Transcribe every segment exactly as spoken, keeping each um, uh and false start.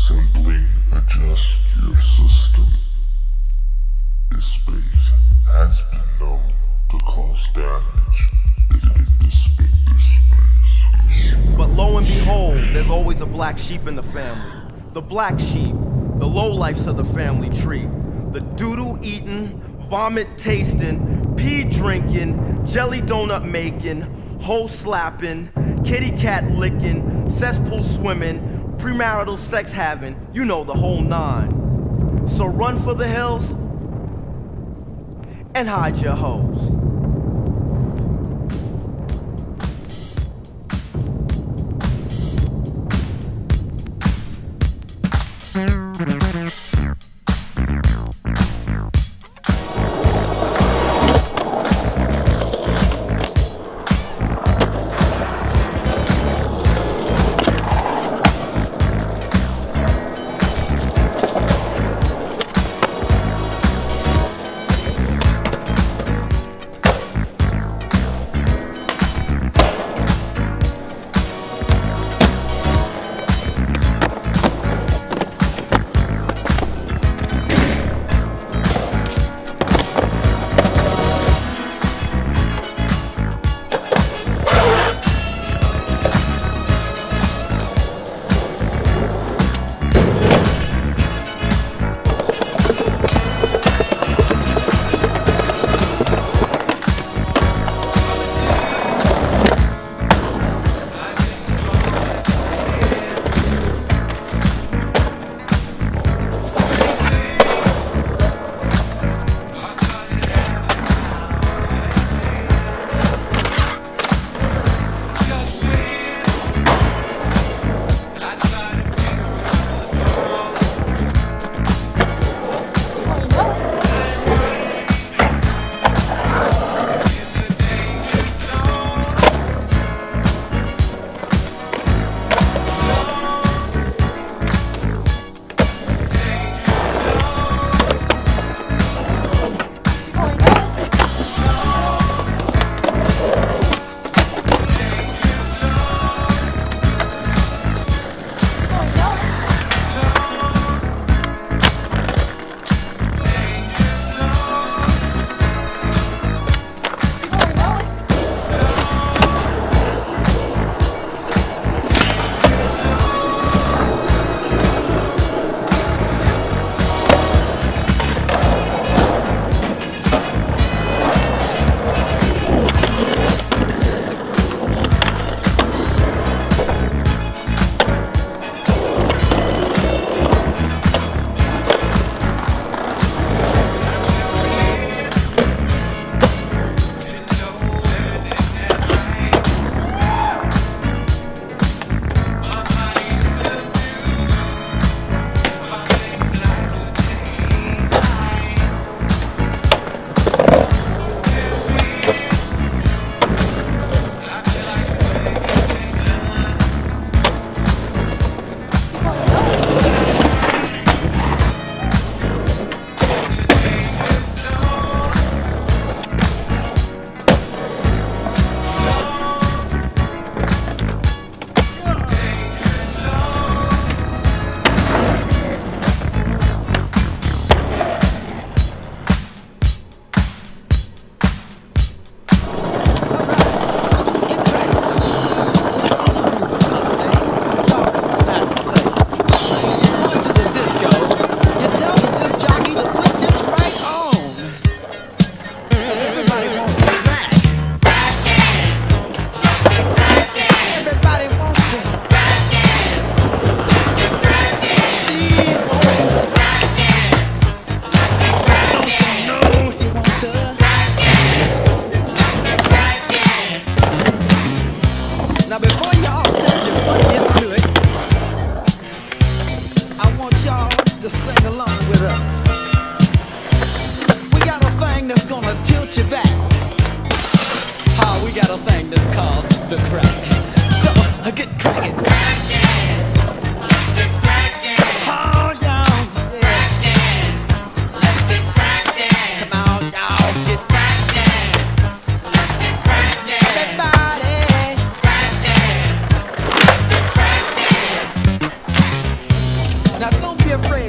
Simply adjust your system. This space has been known to cause damage if it dispenses space. But lo and behold, there's always a black sheep in the family. The black sheep, the lowlifes of the family tree. The doodle eating, vomit tasting, pee drinking, jelly donut making, hoe slapping, kitty cat licking, cesspool swimming, premarital sex having, you know the whole nine. So run for the hills and hide your hoes.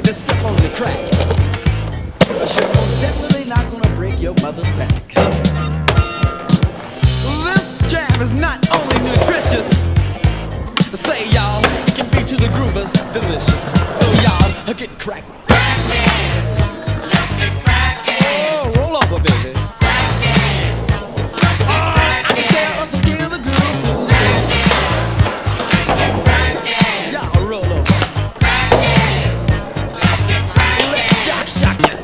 to step on the crack. Cause you're most definitely not gonna break your mother's back. This jam is not only nutritious, say y'all, it can be to the groovers delicious. So y'all, get cracked. Let's get crackin'. Oh, roll over, baby. Crackin'. Let's get crackin'. I can tell us again the groove. Let's get crackin'. Y'all roll over. Crackin'. Let's get crackin'. Let's shock, shock it.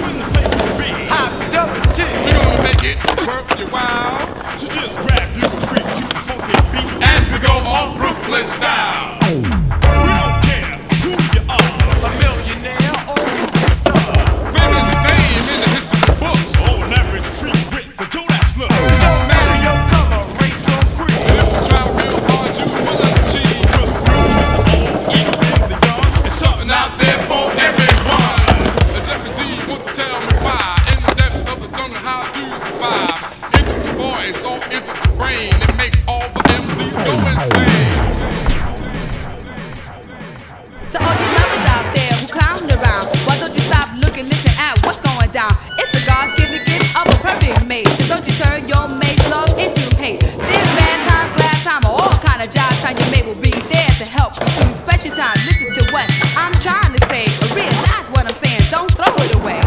Worth your while, so just grab your To all you lovers out there who clown around, why don't you stop, look and listen at what's going down? It's a God-given gift of a perfect mate. So don't you turn your mate's love into hate. This bad time, glad time, or all kind of job time, your mate will be there to help you through special time. Listen to what I'm trying to say, or realize what I'm saying. Don't throw it away.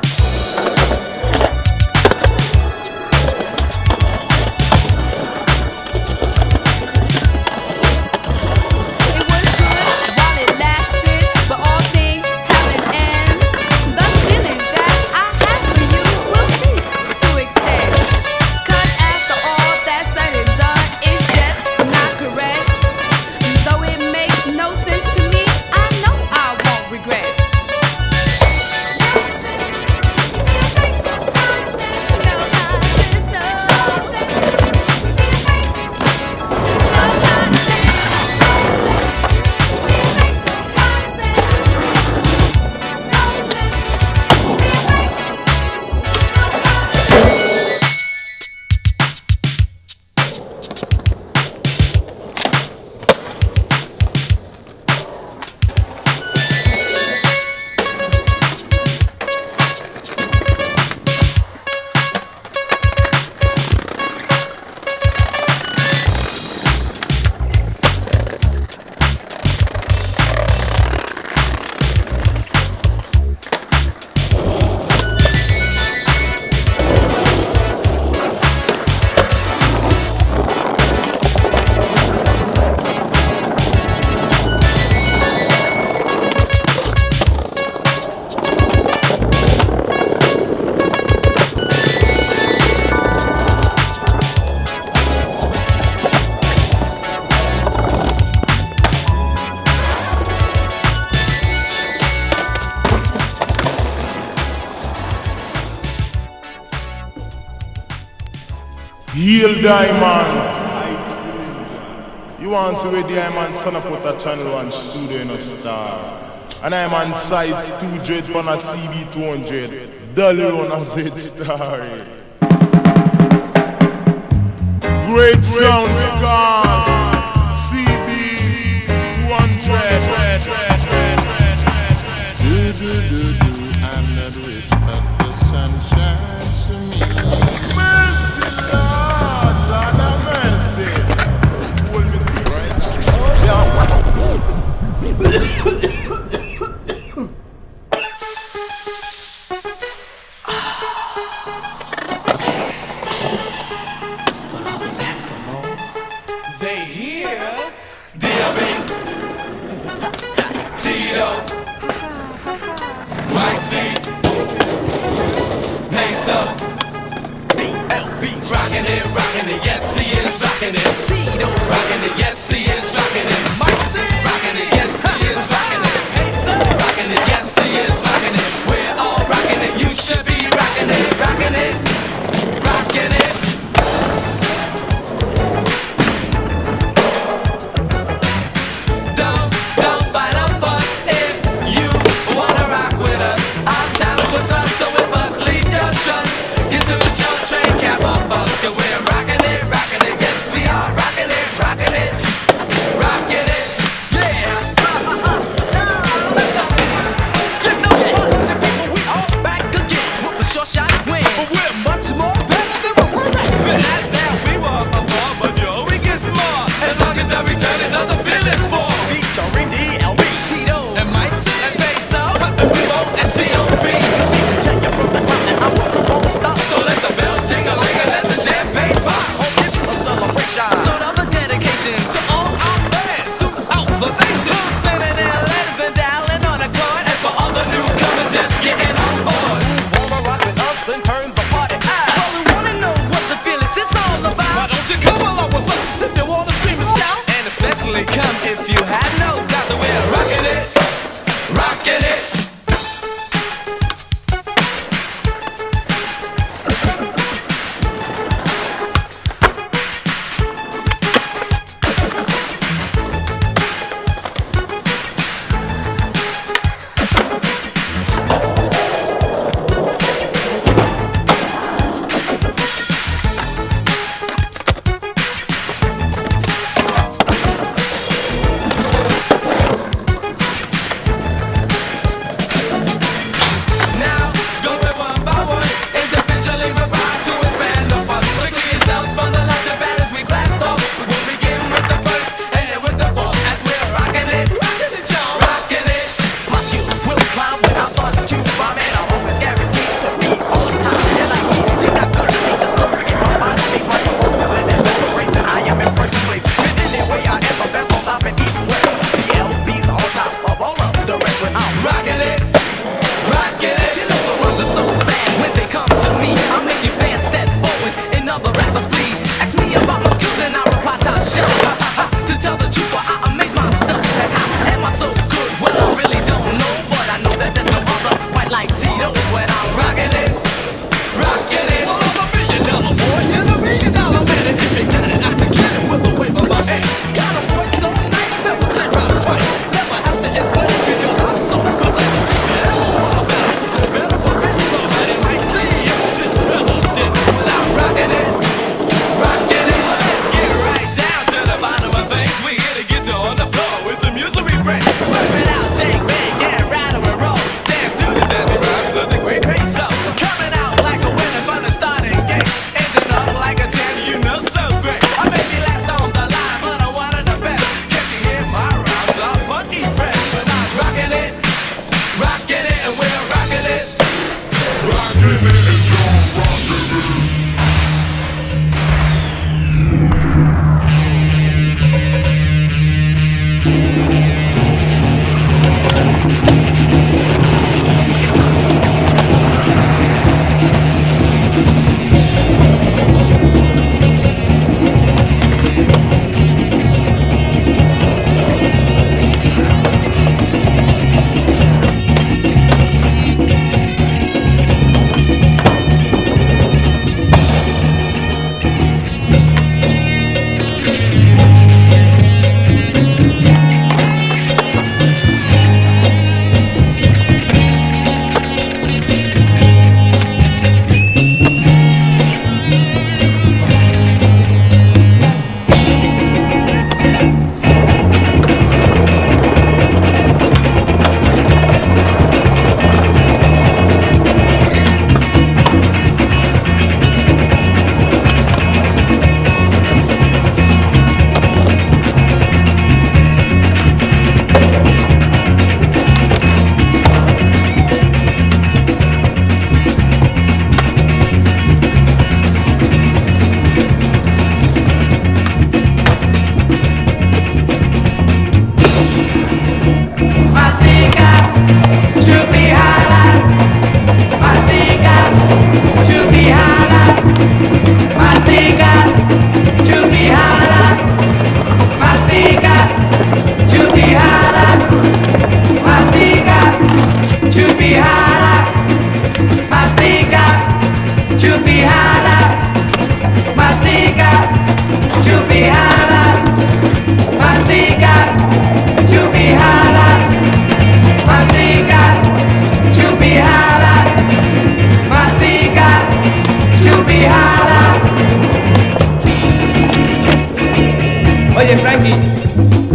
Heal Diamonds. You want to see where Diamond stand up with a channel and studio in a star. And I'm on side two hundred on a C B two hundred. Dolly on a Z Star. Great sound scar. C B two hundred. I'm not rich, but the sun shines to me. Mercy, Lord, Lord have mercy. Hold me through, right? They hear D L B, Tito, Mike C, Mesa, B L B's rockin' it, rockin' it, yes he is rockin' it. Tito rockin' it, yes he is rockin' it. Mike C rockin' it, yes he is rockin' it. Mesa rockin' it, yes he is rockin' it. We're all rockin' it, you should be rockin' it, rockin' it, rockin' it. We're rockin' it, rockin' it, yes we are rockin' it, rockin' it.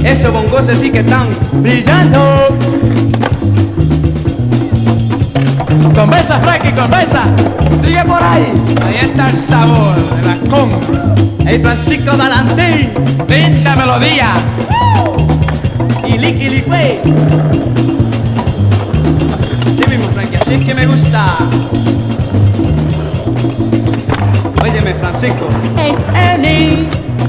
Esos bongos sí que están brillando. Conversa, Frankie, conversa. Sigue por ahí. Ahí está el sabor de la conga. El Francisco Valentín. Linda melodía. Y liqui liqui. Sí mismo, Frankie, así es que me gusta. Óyeme, Francisco. Hey, Annie.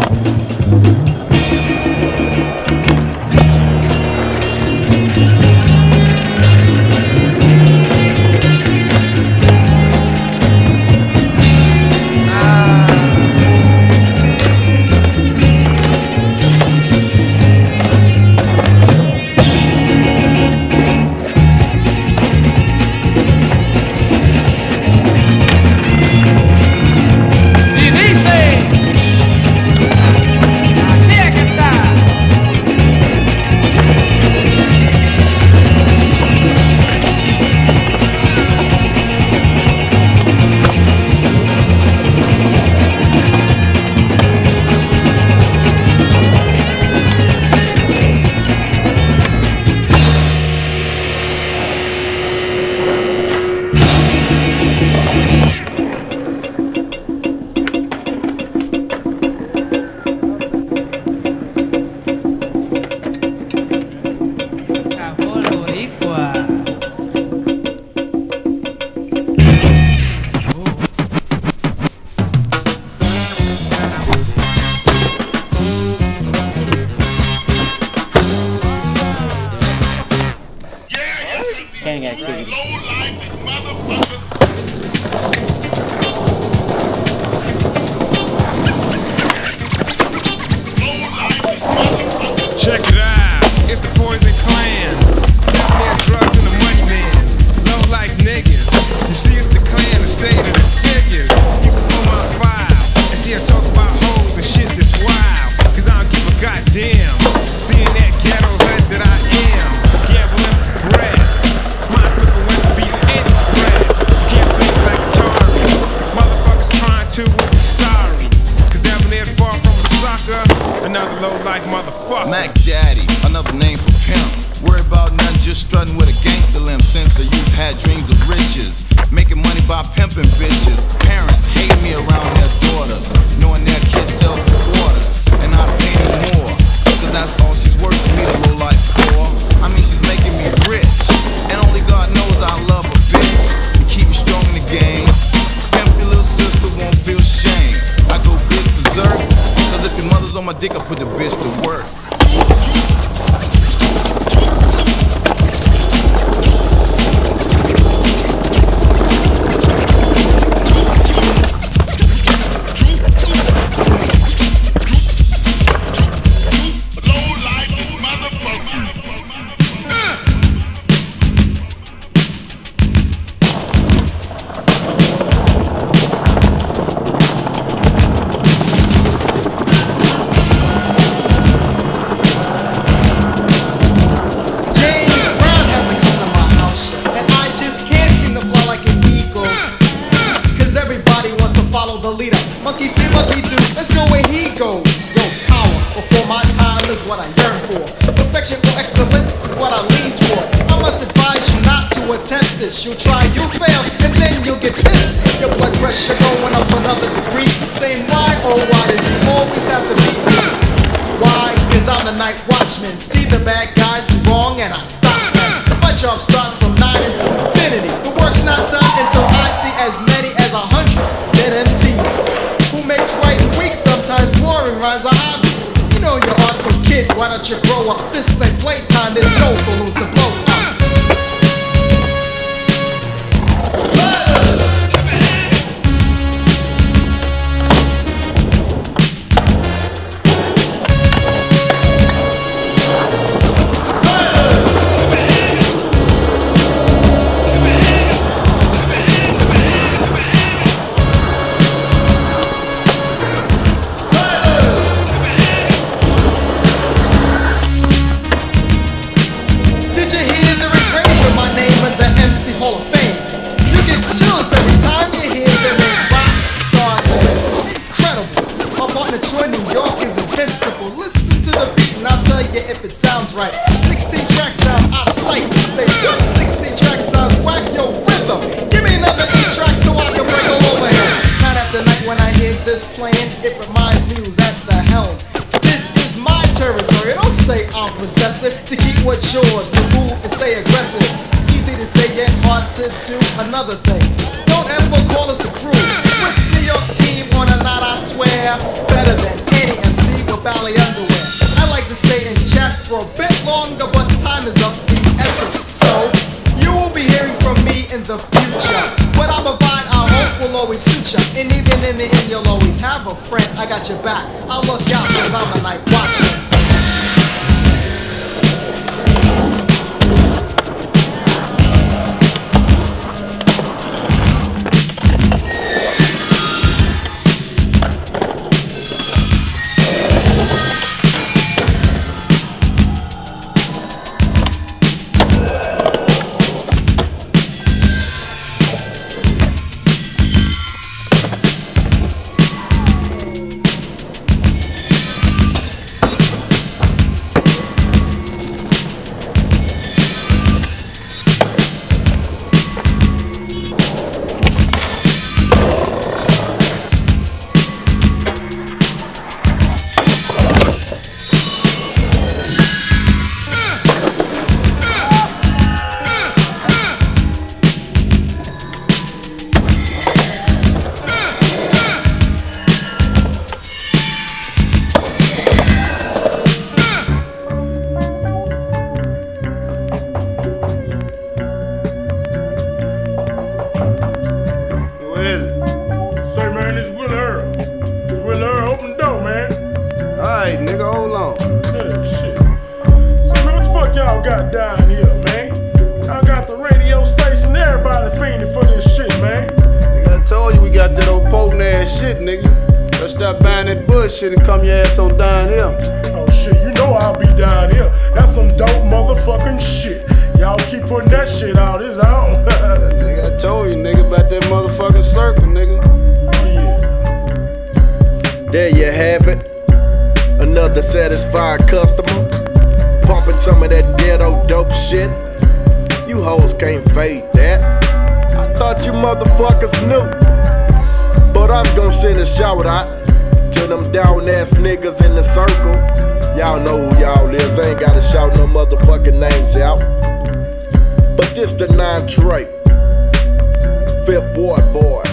Gang activity. Check it out, it's the Poison Clan. Definitely drugs and the money man. Low like niggas. You see, it's the clan, the say to the figures. You can pull my file and see I talk about hoes and shit that's wild. Cause I don't give a goddamn. Being that ghetto hood that I am. Gambling for bread. My Smith and West beats any spread. Can't think like Atari. Motherfuckers trying to, will be sorry. Cause definitely far from a sucker. Another low like motherfucker. Mac Daddy, another name for pimp. Worry about nothing, just strutting with a gangster limp. Since I used had dreams of riches, making money by pimping bitches. Parents hate me around their daughters, knowing their kids sell for quarters, and I pay them more, cause that's all she's worth to me, the low life whore. I mean, she's making me rich, and only God knows I love a bitch. To keep me strong in the game, pimp your little sister won't feel shame. I go bitch berserk, cause if your mother's on my dick, I put the bitch to work. You'll try, you fail, and then you'll get pissed. Your blood pressure going up another degree. Saying why, oh why does it always have to be me? Why? Cause I'm the night watchman. See the bad guys do wrong and I stop them. My job starts from nine until infinity. The work's not done until I see as many as a hundred dead M Cs. Who makes writing weak, sometimes boring rhymes a hobby. You know you're awesome kid, why don't you grow up? This ain't playtime, there's no balloons to blow up. Did you hear? sure New York is invincible. Listen to the beat and I'll tell you if it sounds right. Sixteen tracks sound out of sight. Say what? Sixteen tracks sounds whack. Yo, rhythm. Give me another eight track so I can break all over here. Night after night when I hear this playing, it reminds me who's at the helm. This is my territory. Don't say I'm possessive. To keep what's yours, to move and stay aggressive. Easy to say yet hard to do. Another thing, don't ever call us a crew. With New York team on a night, I swear, better than any M C with ballet underwear. I like to stay in chat for a bit longer, but time is of the essence. So you will be hearing from me in the future. What I provide, I hope will always suit ya. And even in the end, you'll always have a friend. I got your back. I'll look out cause I'm a night watcher. Shit and come your ass on down here. Oh shit, you know I'll be down here. That's some dope motherfucking shit. Y'all keep putting that shit out, it's on. Nigga, I told you, nigga, about that motherfucking circle, nigga. Oh yeah. There you have it. Another satisfied customer. Pumping some of that ghetto dope shit. You hoes can't fade that. I thought you motherfuckers knew. But I'm gonna send a shout out to them down ass niggas in the circle. Y'all know who y'all is. I ain't gotta shout no motherfucking names out. But this the nine trait. Fifth Ward boy.